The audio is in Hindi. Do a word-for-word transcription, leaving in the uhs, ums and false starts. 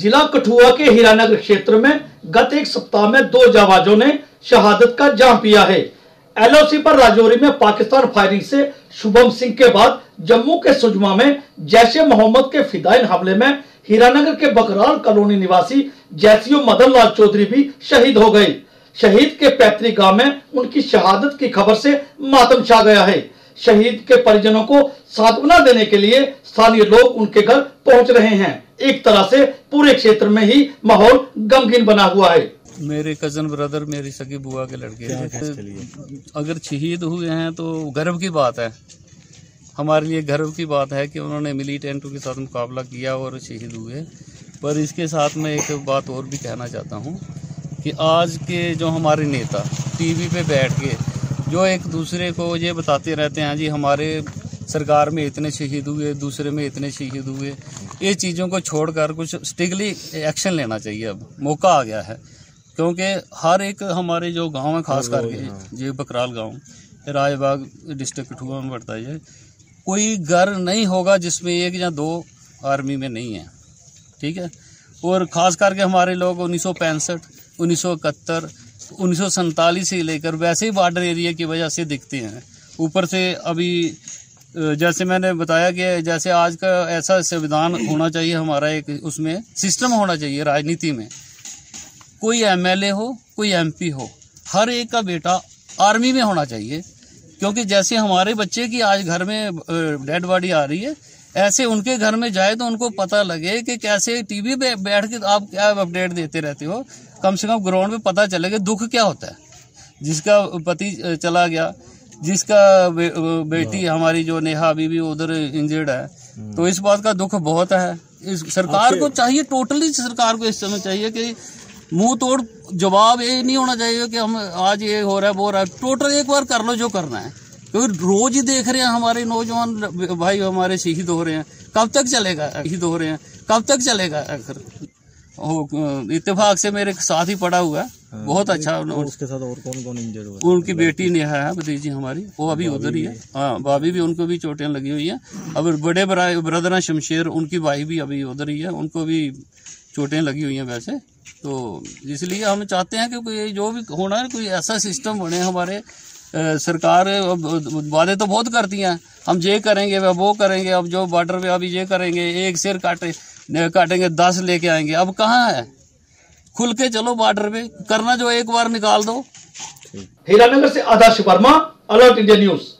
जिला कठुआ के हीरानगर क्षेत्र में गत एक सप्ताह में दो जाबाजों ने शहादत का जाम पिया है। एलओसी पर राजौरी में पाकिस्तान फायरिंग से शुभम सिंह के बाद जम्मू के सुजमा में जैश-ए मोहम्मद के फिदायीन हमले में हीरानगर के बकराल कॉलोनी निवासी जैसियो मदन लाल चौधरी भी शहीद हो गए। शहीद के पैतृक गांव में उनकी शहादत की खबर से मातम छा गया है। शहीद के परिजनों को सांत्वना देने के लिए स्थानीय लोग उनके घर पहुंच रहे हैं। एक तरह से पूरे क्षेत्र में ही माहौल गमगीन बना हुआ है। मेरे कजन ब्रदर, मेरी सगी बुआ के लड़के अगर शहीद हुए हैं तो गर्व की बात है, हमारे लिए गर्व की बात है कि उन्होंने मिलिटेंटों के साथ मुकाबला किया और शहीद हुए। पर इसके साथ मैं एक बात और भी कहना चाहता हूँ कि आज के जो हमारे नेता टीवी पे बैठ के जो एक दूसरे को ये बताते रहते हैं, जी हमारे सरकार में इतने शहीद हुए, दूसरे में इतने शहीद हुए, ये चीज़ों को छोड़कर कुछ स्ट्रिक्टली एक्शन लेना चाहिए। अब मौका आ गया है, क्योंकि हर एक हमारे जो गांव है, खास करके ये बकराल गांव राजबाग डिस्ट्रिक्ट कठुआ में पड़ता है, कोई घर नहीं होगा जिसमें एक या दो आर्मी में नहीं है। ठीक है, और ख़ास करके हमारे लोग उन्नीस सौ पैंसठ उन्नीस सौ इकहत्तर उन्नीस सौ सैंतालीस से लेकर वैसे ही बॉर्डर एरिया की वजह से दिखते हैं। ऊपर से अभी जैसे मैंने बताया कि जैसे आज का ऐसा संविधान होना चाहिए, हमारा एक उसमें सिस्टम होना चाहिए राजनीति में, कोई एमएलए हो कोई एमपी हो, हर एक का बेटा आर्मी में होना चाहिए। क्योंकि जैसे हमारे बच्चे की आज घर में डेड बॉडी आ रही है, ऐसे उनके घर में जाए तो उनको पता लगे कि कैसे टीवी पे बैठ के आप क्या अपडेट देते रहते हो। कम से कम ग्राउंड में पता चलेगा दुख क्या होता है। जिसका पति चला गया, जिसका बे, बेटी हमारी जो नेहा बीबी उधर इंजर्ड है, तो इस बात का दुख बहुत है। इस सरकार को चाहिए, टोटली सरकार को इस समय चाहिए कि मुंह तोड़ जवाब ये नहीं होना चाहिए कि हम आज ये हो रहा है वो हो रहा है। टोटल एक बार कर लो जो करना है, क्योंकि रोज ही देख रहे हैं हमारे नौजवान भाई हमारे शहीद हो रहे हैं। कब तक चलेगा शहीद हो रहे हैं, कब तक चलेगा आखिर। इत्तेफाक से मेरे साथ ही पड़ा हुआ है, बहुत अच्छा। उसके साथ और कौन कौन इंजर्ड हुआ? उनकी बेटी नेहा है, भतीजी हमारी, वो अभी उधर ही है। हाँ, भाभी भी, उनको भी चोटें लगी हुई हैं। अब बड़े ब्रदर शमशेर, उनकी भाई भी अभी उधर ही है, उनको भी चोटें लगी हुई हैं वैसे। तो इसलिए हम चाहते हैं कि कोई जो भी होना है, कोई ऐसा सिस्टम बने। हमारे आ, सरकार वादे तो बहुत करती हैं, हम ये करेंगे वह वो करेंगे, अब जो बॉर्डर पे अभी ये करेंगे, एक सिर काटे काटेंगे दस लेके आएंगे। अब कहाँ है, खुल के चलो बॉर्डर पे, करना जो एक बार निकाल दो। हीरानगर से Adarsh Verma, alert India news.